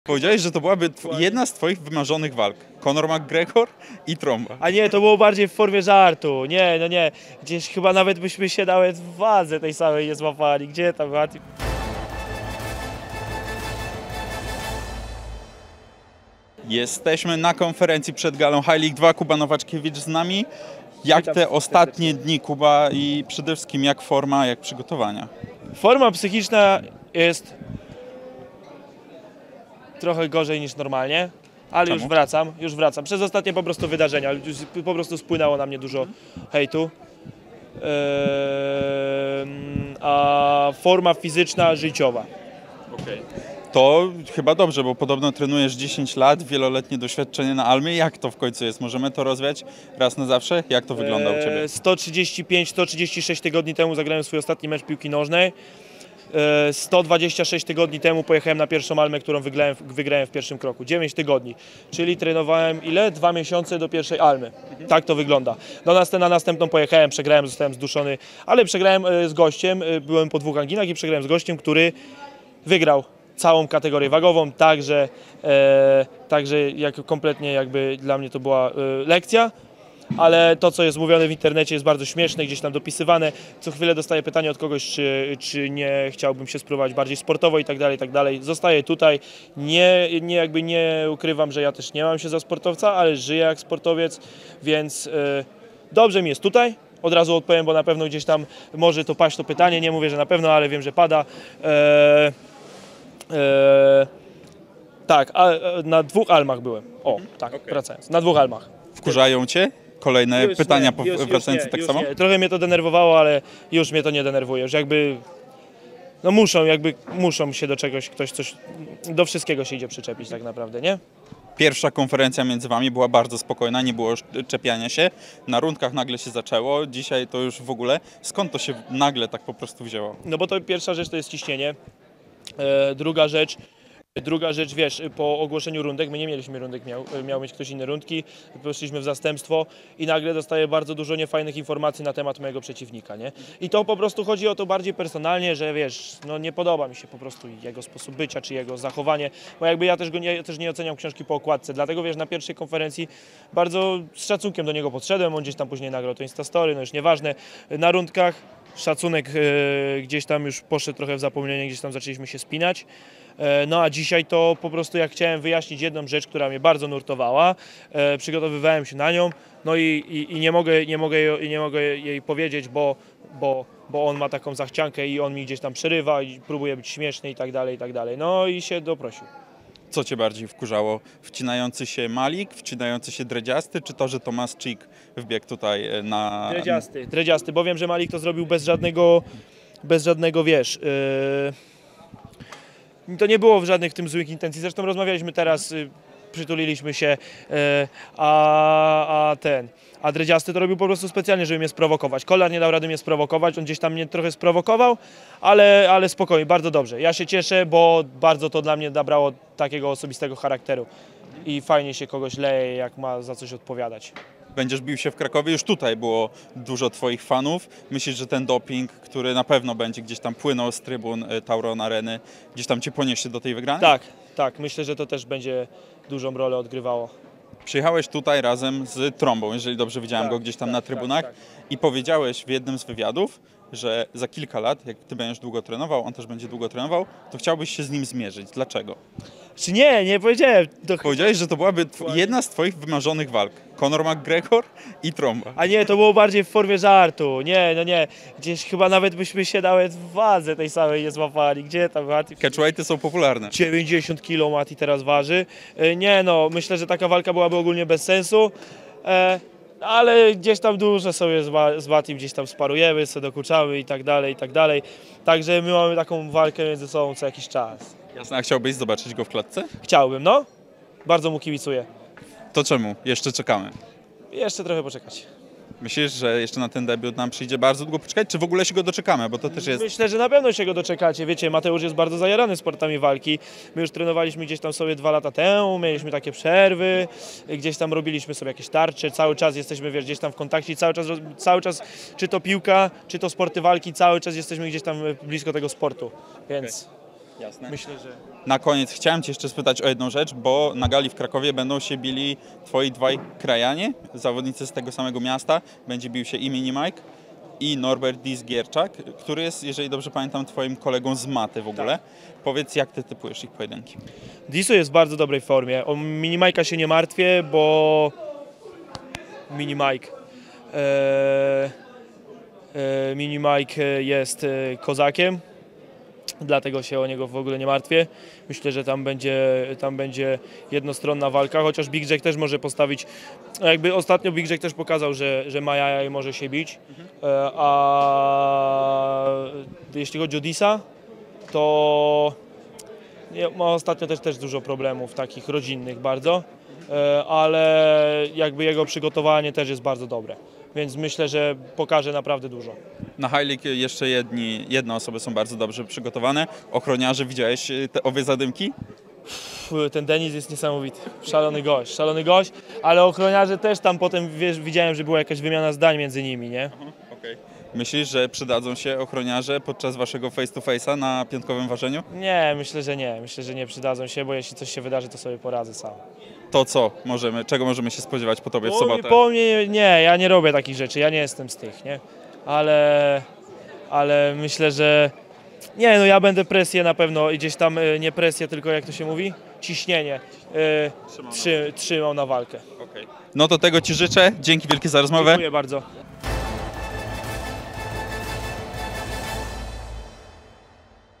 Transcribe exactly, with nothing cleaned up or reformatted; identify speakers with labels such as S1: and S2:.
S1: Powiedziałeś, że to byłaby jedna z twoich wymarzonych walk. Conor McGregor i trąba.
S2: A nie, to było bardziej w formie żartu. Nie, no nie. Gdzieś chyba nawet byśmy się nawet w wadze tej samej nie złapali. Gdzie tam?
S1: Jesteśmy na konferencji przed galą High League dwa. Kuba Nowaczkiewicz z nami. Jak
S2: Witam
S1: te ostatnie dni, Kuba, i przede wszystkim jak forma, jak przygotowania?
S2: Forma psychiczna jest trochę gorzej niż normalnie, ale
S1: Czemu?
S2: już wracam, już wracam. Przez ostatnie po prostu wydarzenia, już po prostu spłynęło na mnie dużo hejtu. Eee, a forma fizyczna życiowa.
S1: Okay. To chyba dobrze, bo podobno trenujesz dziesięć lat, wieloletnie doświadczenie na Almie. Jak to w końcu jest? Możemy to rozwiać raz na zawsze? Jak to wygląda u Ciebie?
S2: sto trzydzieści pięć sto trzydzieści sześć tygodni temu zagrałem swój ostatni mecz piłki nożnej. sto dwadzieścia sześć tygodni temu pojechałem na pierwszą Almę, którą wygrałem, wygrałem w pierwszym kroku. dziewięć tygodni, czyli trenowałem ile? Dwa miesiące do pierwszej Almy. Mhm. Tak to wygląda. Do nas, na następną pojechałem, przegrałem, zostałem zduszony, ale przegrałem z gościem, byłem po dwóch anginach i przegrałem z gościem, który wygrał całą kategorię wagową, także, e, także jak kompletnie jakby dla mnie to była e, lekcja. Ale to, co jest mówione w internecie, jest bardzo śmieszne, gdzieś tam dopisywane. Co chwilę dostaję pytanie od kogoś, czy, czy nie chciałbym się spróbować bardziej sportowo i tak dalej, i tak dalej. Zostaję tutaj, nie, nie, jakby nie ukrywam, że ja też nie mam się za sportowca, ale żyję jak sportowiec, więc yy, dobrze mi jest tutaj. Od razu odpowiem, bo na pewno gdzieś tam może to paść to pytanie, nie mówię, że na pewno, ale wiem, że pada. Yy, yy, tak, a, na dwóch Almach byłem. O, tak, okay. Wracając. Na dwóch Almach.
S1: Wkurzają Cię? Kolejne
S2: już
S1: pytania
S2: nie, już,
S1: wracające
S2: już nie,
S1: tak
S2: już
S1: samo?
S2: Nie. Trochę mnie to denerwowało, ale już mnie to nie denerwuje. Już jakby, no muszą, jakby muszą się do czegoś, ktoś coś, do wszystkiego się idzie przyczepić tak naprawdę, nie?
S1: Pierwsza konferencja między Wami była bardzo spokojna, nie było już czepiania się. Na rundkach nagle się zaczęło, dzisiaj to już w ogóle. Skąd to się nagle tak po prostu wzięło?
S2: No bo to pierwsza rzecz to jest ciśnienie. E, druga rzecz, Druga rzecz, wiesz, po ogłoszeniu rundek, my nie mieliśmy rundek, miał, miał mieć ktoś inne rundki, poszliśmy w zastępstwo i nagle dostaję bardzo dużo niefajnych informacji na temat mojego przeciwnika, nie? I to po prostu chodzi o to bardziej personalnie, że wiesz, no nie podoba mi się po prostu jego sposób bycia, czy jego zachowanie, bo jakby ja też go nie, też nie oceniam książki po okładce, dlatego wiesz, na pierwszej konferencji bardzo z szacunkiem do niego podszedłem, on gdzieś tam później nagrał to Instastory, no już nieważne, na rundkach szacunek e, gdzieś tam już poszedł trochę w zapomnienie, gdzieś tam zaczęliśmy się spinać. E, no a dzisiaj to po prostu jak chciałem wyjaśnić jedną rzecz, która mnie bardzo nurtowała, e, przygotowywałem się na nią, no i, i, i nie, mogę, nie, mogę, jej, nie mogę jej powiedzieć, bo, bo, bo on ma taką zachciankę i on mi gdzieś tam przerywa i próbuje być śmieszny i tak dalej, i tak dalej. No i się doprosił.
S1: Co Cię bardziej wkurzało? Wcinający się Malik, wcinający się Dredziasty, czy to, że Tomasz Cik wbiegł tutaj na...
S2: Dredziasty, Dredziasty, bo wiem, że Malik to zrobił bez żadnego, bez żadnego, wiesz... Yy... To nie było w żadnych tym złych intencji, zresztą rozmawialiśmy teraz, yy, przytuliliśmy się, yy, a, a ten... A Dredziasty to robił po prostu specjalnie, żeby mnie sprowokować. Kolar nie dał rady mnie sprowokować, on gdzieś tam mnie trochę sprowokował, ale, ale spokojnie, bardzo dobrze. Ja się cieszę, bo bardzo to dla mnie nabrało takiego osobistego charakteru i fajnie się kogoś leje, jak ma za coś odpowiadać.
S1: Będziesz bił się w Krakowie, już tutaj było dużo Twoich fanów. Myślisz, że ten doping, który na pewno będzie gdzieś tam płynął z trybun Tauron Areny, gdzieś tam Cię poniesie do tej wygranej?
S2: Tak, tak, myślę, że to też będzie dużą rolę odgrywało.
S1: Przyjechałeś tutaj razem z Trąbą, jeżeli dobrze widziałem
S2: tak,
S1: go gdzieś tam
S2: tak,
S1: na trybunach,
S2: tak, tak.
S1: I powiedziałeś w jednym z wywiadów, że za kilka lat, jak Ty będziesz długo trenował, on też będzie długo trenował, to chciałbyś się z nim zmierzyć. Dlaczego?
S2: Czy nie, nie powiedziałem. To...
S1: Powiedziałeś, że to byłaby jedna z Twoich wymarzonych walk. Conor McGregor i trąba.
S2: A nie, to było bardziej w formie żartu. Nie, no nie. Gdzieś chyba nawet byśmy się nawet w wadze tej samej nie złapali. Gdzie tam? Mati?
S1: Catchweighty są popularne.
S2: dziewięćdziesiąt kilo Mati teraz waży. Nie no, myślę, że taka walka byłaby ogólnie bez sensu. E, ale gdzieś tam dużo sobie z Matim gdzieś tam sparujemy, sobie dokuczamy i tak dalej, i tak dalej. Także my mamy taką walkę między sobą co jakiś czas.
S1: Jasne, a chciałbyś zobaczyć go w klatce?
S2: Chciałbym, no. Bardzo mu kibicuję.
S1: To czemu? Jeszcze czekamy.
S2: Jeszcze trochę poczekać.
S1: Myślisz, że jeszcze na ten debiut nam przyjdzie bardzo długo poczekać, czy w ogóle się go doczekamy, bo to też jest...
S2: Myślę, że na pewno się go doczekacie. Wiecie, Mateusz jest bardzo zajarany sportami walki. My już trenowaliśmy gdzieś tam sobie dwa lata temu, mieliśmy takie przerwy, gdzieś tam robiliśmy sobie jakieś tarcze, cały czas jesteśmy, wiesz, gdzieś tam w kontakcie, cały czas, cały czas, czy to piłka, czy to sporty walki, cały czas jesteśmy gdzieś tam blisko tego sportu, więc... Okay.
S1: Jasne.
S2: Myślę, że...
S1: Na koniec chciałem Cię jeszcze spytać o jedną rzecz, bo na gali w Krakowie będą się bili Twoi dwaj krajanie, zawodnicy z tego samego miasta. Będzie bił się i Mini Mike, i Norbert Dis-Gierczak, który jest, jeżeli dobrze pamiętam, Twoim kolegą z maty w ogóle.
S2: Tak.
S1: Powiedz, jak Ty typujesz ich pojedynki?
S2: Disu jest w bardzo dobrej formie. O Mini Mike'a się nie martwię, bo... Mini Mike... Eee... Eee, Mini Mike jest e, kozakiem, dlatego się o niego w ogóle nie martwię. Myślę, że tam będzie, tam będzie jednostronna walka, chociaż Big Jack też może postawić, jakby ostatnio Big Jack też pokazał, że, że ma jaja i może się bić, e, a jeśli chodzi o Disa, to nie, ma ostatnio też, też dużo problemów takich rodzinnych bardzo, e, ale jakby jego przygotowanie też jest bardzo dobre. Więc myślę, że pokaże naprawdę dużo.
S1: Na High League jeszcze jedni, jedne osoby są bardzo dobrze przygotowane. Ochroniarze, widziałeś te owie zadymki?
S2: Pff, ten Denis jest niesamowity. Szalony gość, szalony gość, ale ochroniarze też tam potem wiesz, widziałem, że była jakaś wymiana zdań między nimi, nie?
S1: Aha, okay. Myślisz, że przydadzą się ochroniarze podczas waszego face to face'a na piątkowym ważeniu?
S2: Nie, myślę, że nie. Myślę, że nie przydadzą się, bo jeśli coś się wydarzy, to sobie poradzę sam.
S1: To co możemy, czego możemy się spodziewać po tobie w
S2: Po,
S1: sobotę?
S2: po mnie nie, ja nie robię takich rzeczy, ja nie jestem z tych, nie? Ale, ale myślę, że nie, no ja będę presję na pewno i gdzieś tam y, nie presję, tylko jak to się mówi? Ciśnienie y,
S1: Trzymał na
S2: trzy, trzymał na walkę.
S1: Okay. No to tego Ci życzę. Dzięki wielkie za rozmowę.
S2: Dziękuję bardzo.